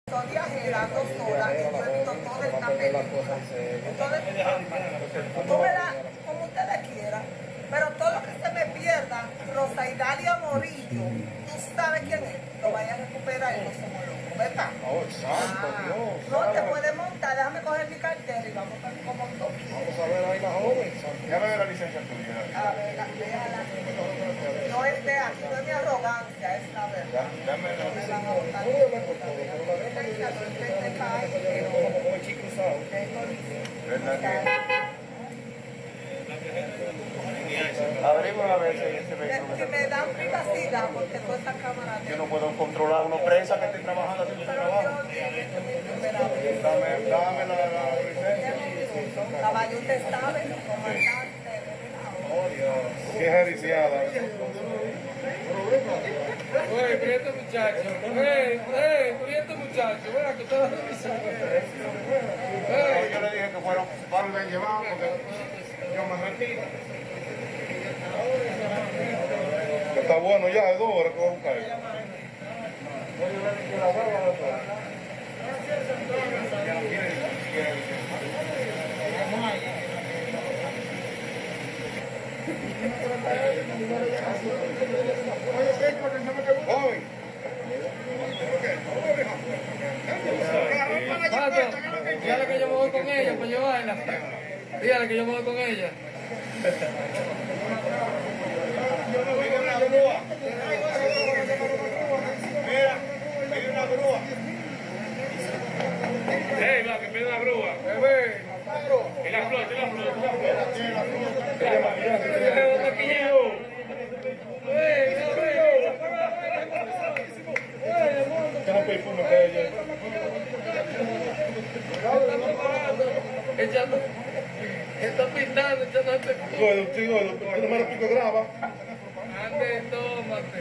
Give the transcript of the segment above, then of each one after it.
Soy viajera, 2 horas, y yo he visto toda esta película. Entonces, tú verás como ustedes quieran, pero todo lo que se me pierda, Rosa Idalia Morillo, tú sabes quién es, lo vayas a recuperar y no somos locos, ¿verdad? Oh, santo Dios. No te puedes montar, déjame coger mi cartera y vamos a ver cómo tú quieres. Vamos a ver ahí la joven. Déjame ver la licencia tuya. A ver, déjala. No es de aquí, no es mi arrogancia, es la verdad. Dame la Me van a botar. como el chico cruzado. ¿Verdad que? Abrimos a ver si se ve. Si me dan privacidad, porque toda esta cámara... Yo no puedo controlar a una prensa que esté trabajando haciendo su trabajo. Dame la licencia. Caballo, usted sabe, comandante. Oh, Dios. Qué jericiada. Oye, pero este muchacho, pero este muchacho, vea que está Yo le dije que fueron para el llevado porque yo me retiro. Está bueno ya, es 2 horas que voy a buscar. Dígale que yo me voy con ella para llevarla. Dígale que yo me voy con ella. Mira, pide una grúa. Va, que pide una grúa. Y la flota, y la flota. Está pintando, echando este Gordo, no me lo pico graba. ande, tómate.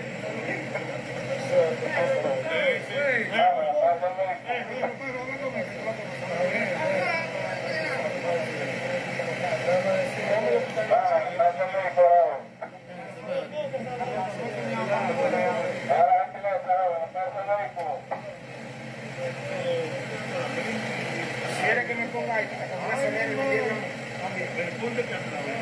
¿Quiere que me ponga ahí? El punto que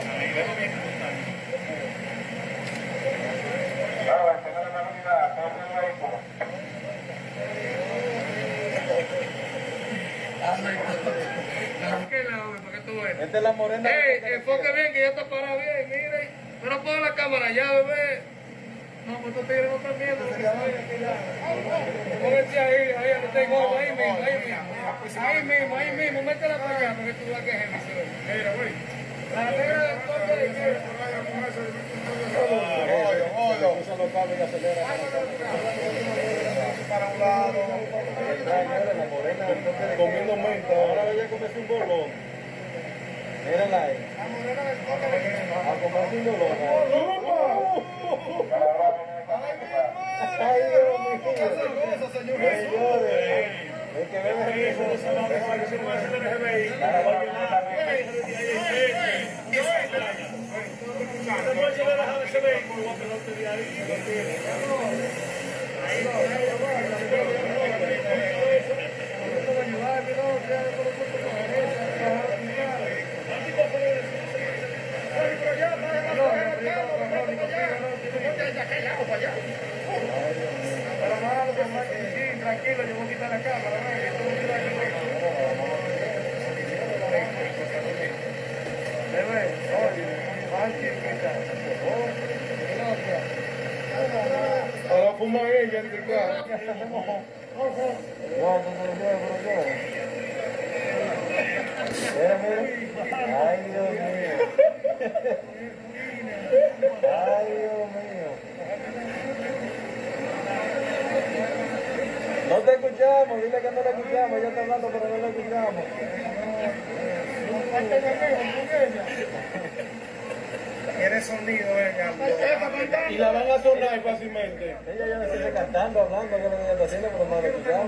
Esta es la morena. Enfoque bien, que ya está parada bien, mire. Pero pon la cámara ya, bebé. No, pues estos tigres no están viendo. Pónganse ahí, donde tengo, ahí mismo. Ahí mismo, métela para allá, para que tú veas que es el. Mira, güey. La negra del toque de izquierda. usa los cables y acelera para un lado. La morena comiendo menta. Ahora ella comerse un bolón. Mírala ahí. A comerse un bolón. Ay, Dios mío. Señores. El que ve tranquilo, yo voy a quitar la cámara. ahora fuma ella en tu casa. Ay, Dios mío. Ay, Dios mío. No te escuchamos, dile que no la escuchamos, ella está hablando pero no la escuchamos. Tiene sonido, ella. Y la van a sonar fácilmente. Ella ya me sigue cantando, hablando, que lo que ella está haciendo, pero no la escuchamos.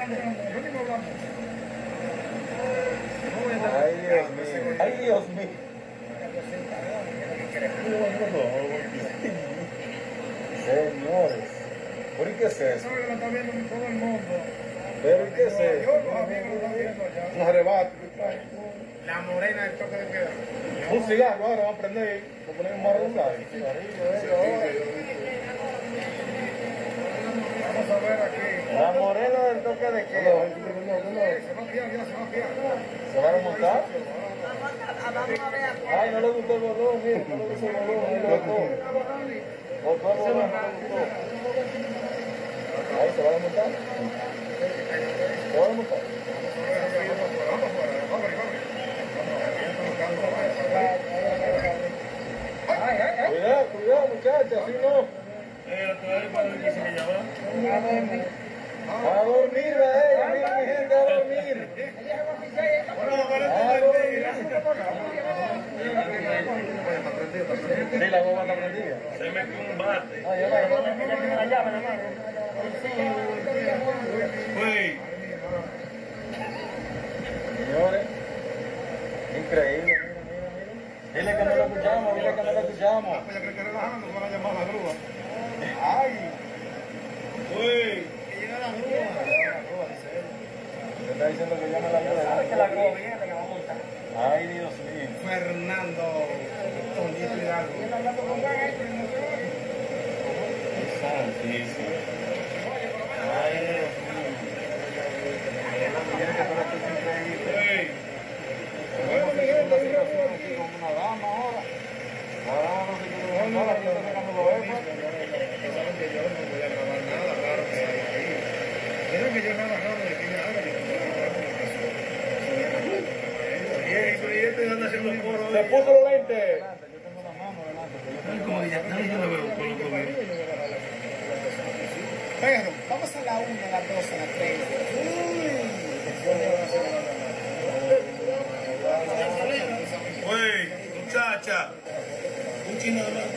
Ay, Dios mío. Ay, Dios mío. Señores, ¿por qué es eso? Lo está viendo todo el mundo. Pero ¿qué es eso? Un arrebato. La morena del toque de queda. Un cigarro ahora vamos a prender. Lo ponemos más rosado. Vamos a ver aquí. La morena del toque de queda. Se va a fiar, ya se va a fiar. ¿Se van a montar? Vamos a ver. Ay, no le gustó el bolón, mire, no le gustó el bolón, no le gustó. Botó el bolón, no le gustó. Ahí se van a montar. ¿Se van a montar? Cuidado, cuidado, muchachos, así no. A dormir, mira mi gente, a dormir. Sí, la bomba está prendida. Se metió un bate. Ay, la llave, hermano. Señores, increíble, mira. Dile que no lo escuchamos, dile que no lo escuchamos. Ya creo que relajando, van a llamar a la grúa. Ay. Uy. Que llega la grúa. Me está diciendo que llame la grúa. ¿Sabes que la grúa viene que va a montar? Ay, Dios mío. Fernando Toñito Hidalgo. Santísimo. Ay, Dios mío. Tiene que estar aquí increíble. Tenemos una situación aquí con una dama ahora. La dama no se quiere dejar nada, aquí está sacando los ojos. Saben que yo no voy a grabar nada, claro que hay ahí. Miren que yo no he agarrado de aquí nada, yo no voy a grabar y este anda haciendo el coro. ¡Se puso los lentes! Como ya yo lo veo con los comidos. Pero, vamos a la 1, a la 2, a la 3. Uy, muchacha. Un chino de